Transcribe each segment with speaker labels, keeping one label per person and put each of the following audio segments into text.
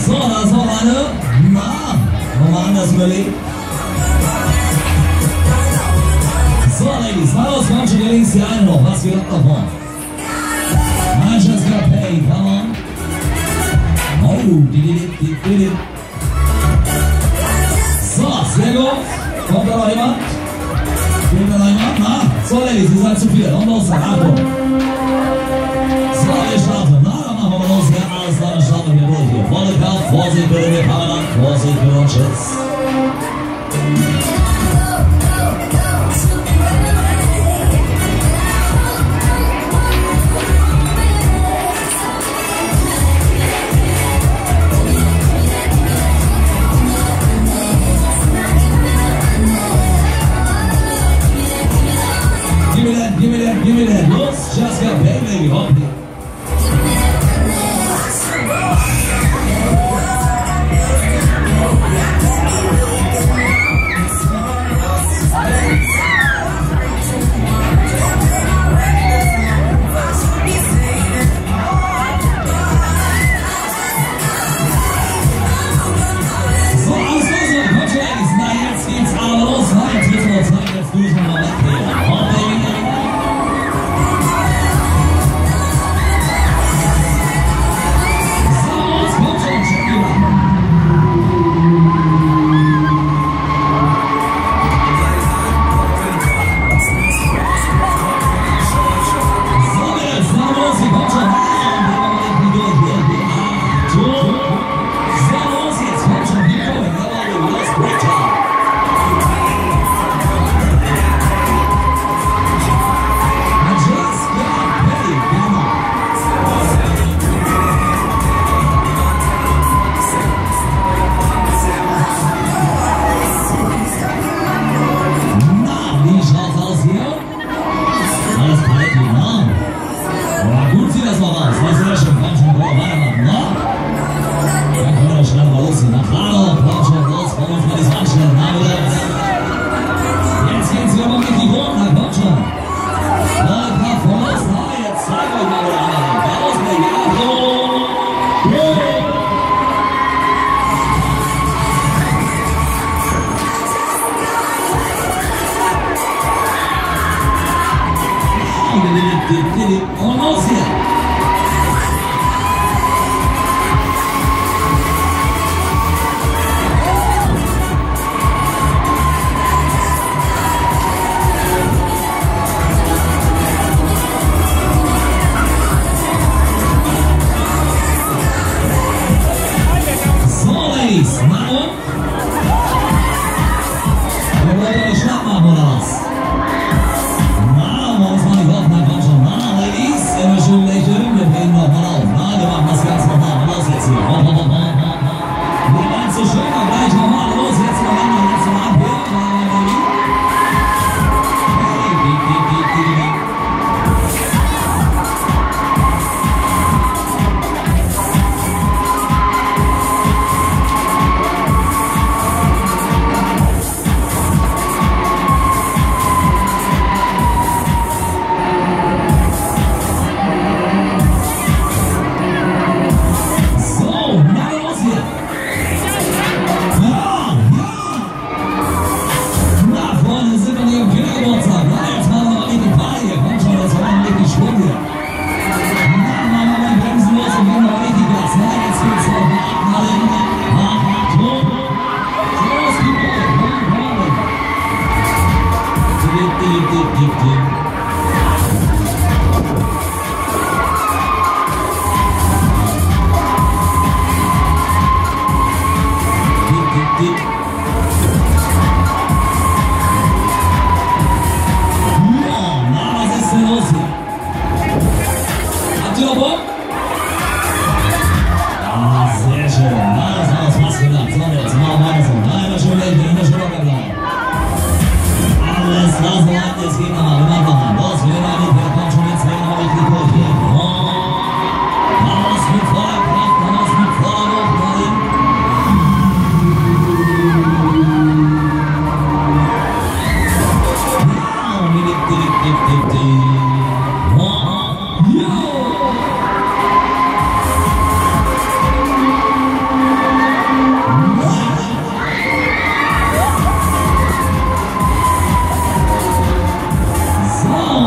Speaker 1: So, das war eine. Na, nochmal anders überlegt. So, Ladies, mal los, manche links die eine noch. Was geht ab davon? Manchester Pay, come on. Oh, die. So, sehr gut. Kommt da noch jemand? Kommt da noch jemand? Na, so, Ladies, ihr seid zu viel. Und los, Achtung. So, wir starten. Na, dann machen wir los. Ja, alles klar, dann starten wir durch hier. Volle Kraft, Vorsicht bitte, wir fahren an. Vorsicht bitte und Tschüss. Give me that. Los, just got paid, baby. Hold it. So, alles los, Coach Ladies. Na, jetzt geht's aber los. Jetzt müssen wir uns zeigen, jetzt tue ich mal weg hier. Hold it. Almost here. So, Ladies, na und? Wir wollen euch Schnapp machen, oder was? Immer schön lächeln, wir drehen noch mal auf. Na, wir machen das ganz normal. Los jetzt hier. Wir waren so schön, aber gleich nochmal. Los, jetzt mal an, jetzt mal ab hier.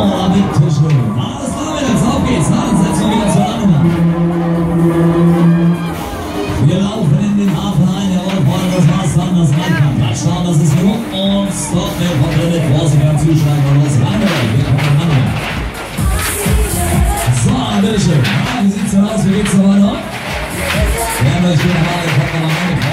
Speaker 1: Oh, bitte schön. Alles klar, Mädels, auf geht's. Dann setzen wir wieder zueinander. Wir laufen in den Hafen ein, jawohl, Freunde, das war's dann, das Reinkamp. Touchdown, das ist genug und Stop, der kommt mit Vorsicht Zuschlag und los rein. Wir kommen an. So, bitteschön. Ja, wie sieht's denn aus? Wie geht's noch weiter? Wir haben euch hier nochmal, kommt nochmal rein.